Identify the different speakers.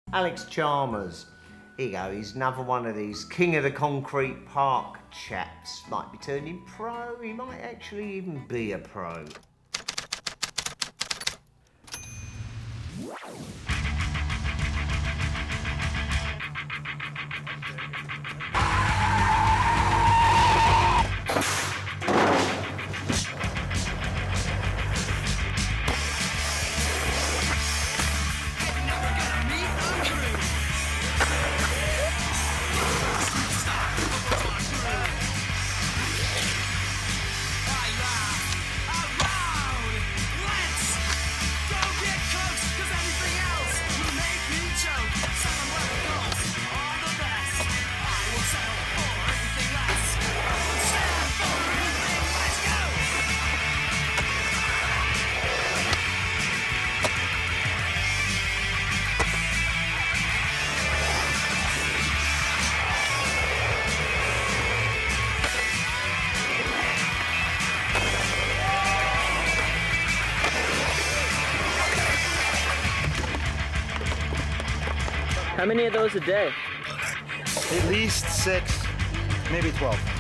Speaker 1: Alex Chalmers. Here you go, he's another one of these king of the concrete park chaps. Might be turning pro, he might actually even be a pro.
Speaker 2: How many of those a day?
Speaker 3: At least 6, maybe 12.